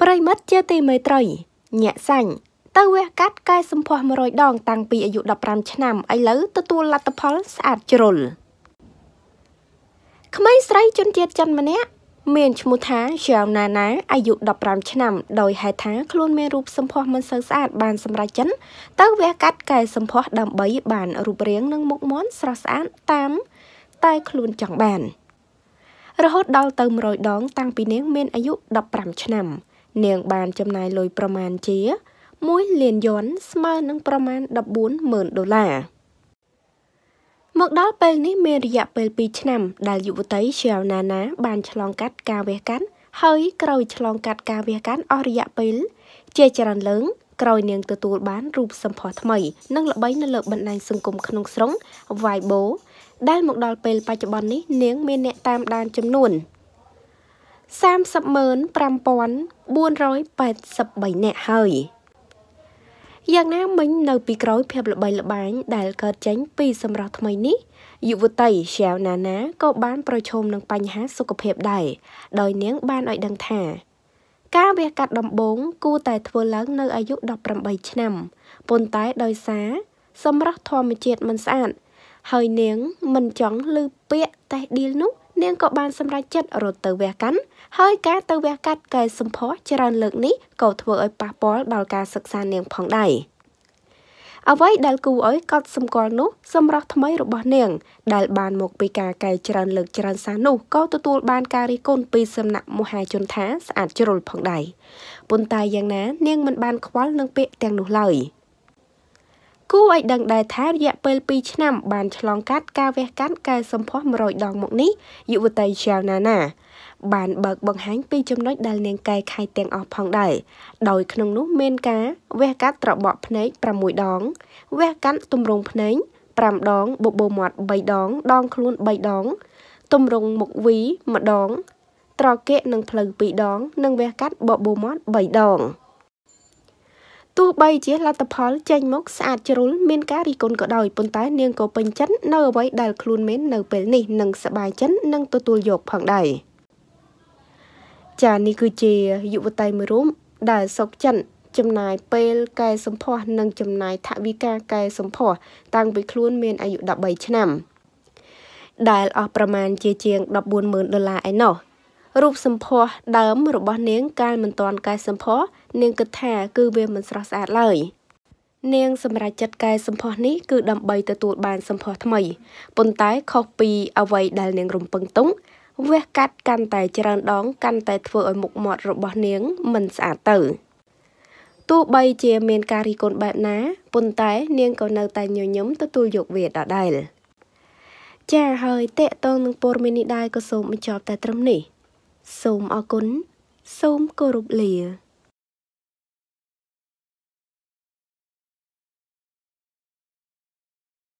ប្រិមិត្តជាទីមេត្រីញាក់សាញ់ទៅវះកាត់កែសម្ផស្ស100 ដងតាំងពីអាយុ15 ឆ្នាំឥឡូវទទួលលទ្ធផលស្អាតជ្រុលក្មេងស្រីជនជាតិចិនម្នាក់មានឈ្មោះថាឆាវណាណាអាយុ15 ឆ្នាំដោយហេតុថាខ្លួនមានរូបសម្ផស្សមិនសូវស្អាតបានសម្រេចចិនទៅវះកាត់កែសម្ផស្សដើម្បីបានរូបរាងនិងមុខមាត់ស្រស់ស្អាតតាមតែខ្លួនចង់បានរហូតដល់ទៅ100 ដងតាំងពីនាងមានអាយុ15 ឆ្នាំនាងបានចំណាយលុយប្រមាណជា1 លានយន់ស្មើនឹងប្រមាណ$14,000មកដល់ពេលនេះមានរយៈពេល2 ឆ្នាំដែលយុវតីឆាវណាណាបានឆ្លងកាត់ការវះកាត់ហើយក្រោយឆ្លងកាត់ការវះកាត់អស់រយៈពេលជាច្រើនលើកក្រោយនាងទទួលបានរូបសម្ផស្សថ្មីនិងល្បីនៅលើបណ្ដាញសង្គមក្នុងស្រុង Weibo ដែលមកដល់ពេលបច្ចុប្បន្ននេះនាងមានអ្នកតាមដានចំនួន35,483 នាក់ហើយយ៉ាងណាមិញនៅពីក្រោយភាពល្បីល្បាញដែលកើតចេញពីសម្រស់ថ្មីនេះយុវតីឆាវណាណាក៏បានប្រឈមនឹងបញ្ហាសុខភាពដែរដោយនាងបានឲ្យដឹងថាការវះកាត់ដំបូងគួរតែធ្វើឡើងនៅអាយុ18 ឆ្នាំប៉ុន្តែដោយសារសម្រស់ធម្មជាតិមិនស្អាតហើយនាងមិនចង់ឮពាក្យតេះឌីលនោះនាងក៏បានសម្រេចចិត្តរត់ទៅវះកាត់ហើយការទៅវះកាត់កែសម្ផស្សច្រើនលើកនេះក៏ធ្វើឲ្យប៉ះពាល់ដល់ការសិក្សានាងផងដែរអ្វីដែលគួរឲ្យកត់សម្គាល់នោះសម្រស់ថ្មីរបស់នាងដែលបានមកពីការកែច្រើនលើកច្រើនសារនោះក៏ទទួលបានការរិះគន់ពីសំណាក់មហាជនថាស្អាតជ្រុលផងដែរប៉ុន្តែយ៉ាងណានាងមិនបានខ្វល់នឹងពាក្យទាំងនោះឡើយគួរឲ្យដឹងដែរថារយៈពេល2 ឆ្នាំបានឆ្លងកាត់ការវះកាត់កែសម្ផស្ស100 ដងមកនេះយុវតីឆាវណាណាបានបើកបង្ហាញពីចំណុចដែលនាងកែខៃទាំងអស់ផងដែរដោយក្នុងនោះមានការវះកាត់ត្របកភ្នែក6 ដងវះកាត់ទម្រង់ភ្នែក5 ដងបបូរមាត់3 ដងដងខ្លួន3 ដងទម្រង់មុខវី1 ដងត្រគាកនិងភ្លៅ2 ដងនិងវះកាត់បបូរមាត់3 ដងទោះបីជាលទ្ធផលចេញមកស្អាតជ្រុលមានការរិះគន់ក៏ដោយប៉ុន្តែនាងក៏ពេញចិត្តនៅអ្វីដែលខ្លួនមាននៅពេលនេះនិងសប្បាយចិត្តនិងទទួលយកផងដែរចានេះគឺជាយុវតីមួយរូបដែលសុខចិត្តចំណាយពេលកែសម្ផស្សនិងចំណាយថវិកាកែសម្ផស្សតាំងពីខ្លួនមានអាយុ13 ឆ្នាំដែលអស់ប្រមាណជាជាង$14,000ឯណោះរូបសម្ផស្សដើមរបស់នាងកាលមិនទាន់កែសម្ផស្សនាងគិតថាគឺវាមិនស្រស់ស្អាតឡើយនាងសម្រេចចិត្តកែសម្ផស្សនេះគឺដើម្បីទទួលបានសម្ផស្សថ្មីប៉ុន្តែខុសពីអ្វីដែលនាងរំពឹងទុកវះកាត់កាន់តែច្រើនដងកាន់តែធ្វើឲ្យមុខមាត់របស់នាងមិនស្អាតទៅទោះបីជាមានការរិះគន់បែបណាប៉ុន្តែនាងក៏នៅតែញញឹមទទួលយកវាដដែលចាហើយតេតងនឹងព័ត៌មាននេះដែរក៏សូមបញ្ចប់តែត្រឹមនេះសូមអរគុណសូមគោរពលា